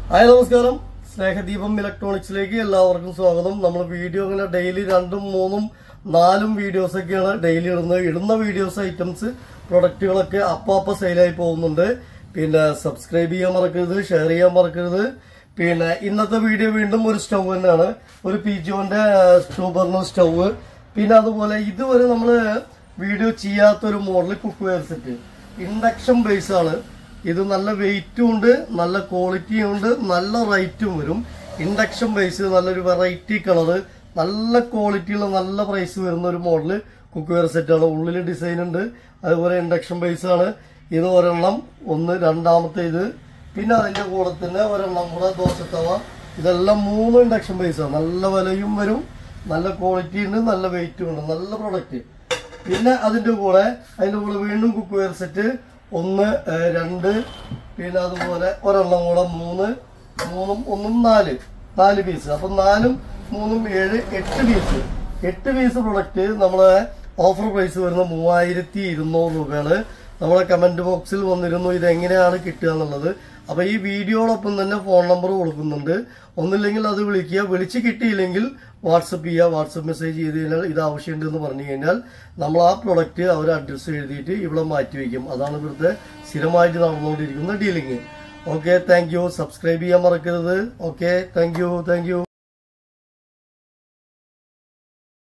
Hi നമസ്കാരം. സ്നേഹദീപം ഇലക്ട്രോണിക്സിലേക്ക് എല്ലാവർക്കും സ്വാഗതം. നമ്മൾ വീഡിയോ ഇങ്ങനെ ഡെയിലി 2, 3, 4 വീഡിയോസ് ഒക്കെയാണ് ഡെയിലി ഇടുന്ന വീഡിയോസ് ഐറ്റംസ് പ്രൊഡക്റ്റുകളൊക്കെ അപ്പാപ്പ സെയിലായി പോകുന്നുണ്ട്. പിന്നെ സബ്സ്ക്രൈബ് ചെയ്യാൻ മറക്കരുത്, ഷെയർ ചെയ്യാൻ മറക്കരുത്. പിന്നെ ഇന്നത്തെ വീഡിയോ വീണ്ടും ഒരു സ്റ്റൗ തന്നെയാണ്, ഒരു പിജോന്റെ 2 ബർണർ സ്റ്റൗ. പിന്നെ അതുപോലെ ഇതുവരെ നമ്മള് വീഡിയോ ചെയ്യാത്തൊരു model cookware set, induction base ആണ്. ഇത് നല്ല വെയിറ്റും ഉണ്ട്, നല്ല ക്വാളിറ്റിയും ഉണ്ട്, നല്ല റേറ്റും വരും. ഇൻഡക്ഷൻ ബേസ്, നല്ലൊരു വെറൈറ്റി കളറ്, നല്ല ക്വാളിറ്റിയുള്ള നല്ല പ്രൈസ് വരുന്ന ഒരു മോഡല് കുക്ക് വെയർ സെറ്റാണ്. ഉള്ളിൽ ഡിസൈൻ ഉണ്ട്, അതുപോലെ ഇൻഡക്ഷൻ ബേസ് ആണ്. ഇത് ഒരെണ്ണം, രണ്ടാമത്തെ ഇത്, പിന്നെ അതിന്റെ കൂടെ തന്നെ ഒരെണ്ണം കൂടെ ദോശത്തവ. ഇതെല്ലാം 3 ഇൻഡക്ഷൻ ബേസാണ്. നല്ല വിലയും വരും, നല്ല ക്വാളിറ്റി ഉണ്ട്, നല്ല വെയിറ്റും ഉണ്ട്, നല്ല പ്രൊഡക്റ്റ്. പിന്നെ അതിന്റെ കൂടെ വീണ്ടും കുക്ക് വെയർ സെറ്റ് 1, 2, പിന്നെ അതുപോലെ ഒരെണ്ണം കൂടെ 3, 4 പീസ്. അപ്പൊ 4, 3, 7, 8 പീസ് പ്രൊഡക്റ്റ് നമ്മളെ ഓഫർ പ്രൈസ് വരുന്ന 3200 രൂപയാണ്. നമ്മളെ കമന്റ് ബോക്സിൽ വന്നിരുന്നു ഇതെങ്ങനെയാണ് കിട്ടുക എന്നുള്ളത്. അപ്പൊ ഈ വീഡിയോടൊപ്പം തന്നെ ഫോൺ നമ്പർ കൊടുക്കുന്നുണ്ട്. ഒന്നില്ലെങ്കിൽ അത് വിളിക്കുക, വിളിച്ച് കിട്ടിയില്ലെങ്കിൽ വാട്സപ്പ് ചെയ്യുക. വാട്സപ്പ് മെസ്സേജ് ചെയ്ത് കഴിഞ്ഞാൽ ഇത് ആവശ്യമുണ്ട് എന്ന് പറഞ്ഞു കഴിഞ്ഞാൽ നമ്മൾ ആ പ്രൊഡക്റ്റ് അവർ അഡ്രസ് എഴുതിയിട്ട് ഇവിടെ മാറ്റിവെക്കും. അതാണ് ഇവിടുത്തെ സ്ഥിരമായിട്ട് നടന്നുകൊണ്ടിരിക്കുന്ന dealing. Okay, thank you. Subscribe ചെയ്യാൻ മറക്കരുത്. Okay, thank U.